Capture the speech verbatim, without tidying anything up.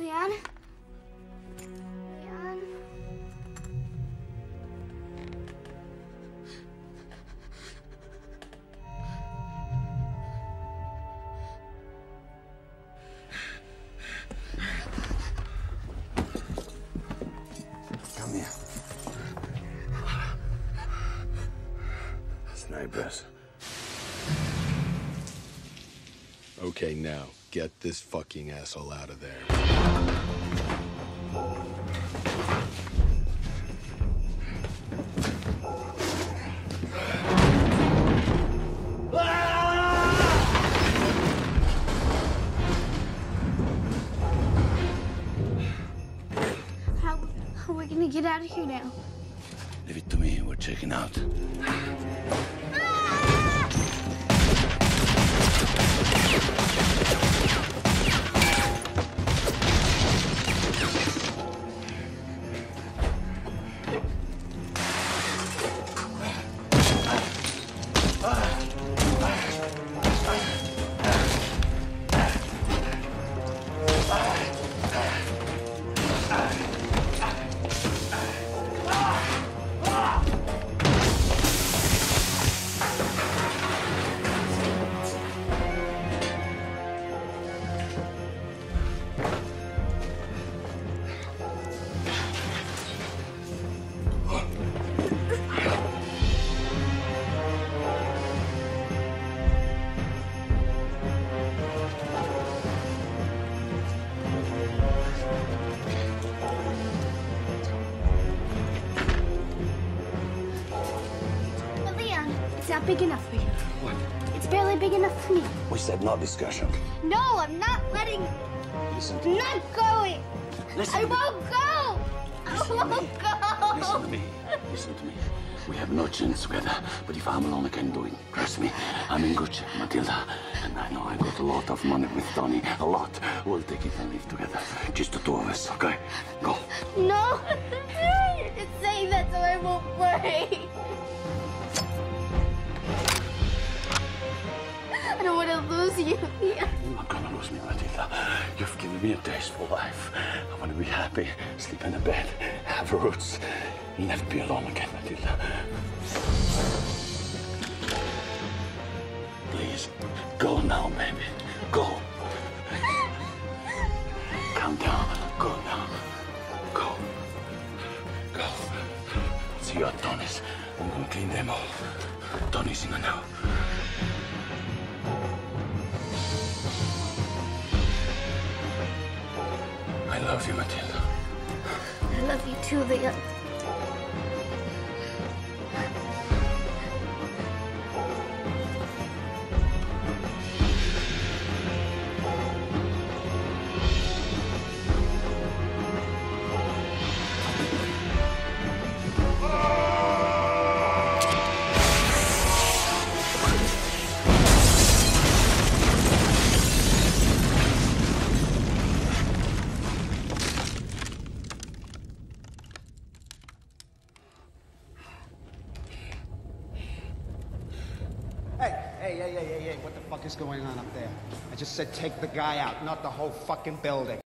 Leon? Leon? Come here. Snipers. Okay, now, get this fucking asshole out of there. How, how are we gonna get out of here now? Leave it to me. We're checking out. But Leon, it's not big enough for you. What? It's barely big enough for me. We said no discussion. No, I'm not letting... Listen to I'm me. not going! Listen I to me. won't go! I Listen to won't me. go! Listen to me. Listen to me. We have no chance together, but if I'm alone, I can do it. Trust me. I'm in good shape, Matilda. And I know I got a lot of money with Tony. A lot. We'll take it and live together. Just the two of us, okay? Go. No! You're just saying that so I won't worry. I don't want to lose you. Yeah. You're not gonna lose me, Matilda. You've given me a taste for life. I want to be happy, sleep in a bed, have roots. Never be alone again, Matilda. Please, go now, baby. Go. Calm down. Go now. Go. Go. See you at Tony's. I'm gonna clean them all. Tony's in now. I love you, Matilda. I love you too, Leon. Hey, hey, hey, hey, hey, hey, what the fuck is going on up there? I just said take the guy out, not the whole fucking building.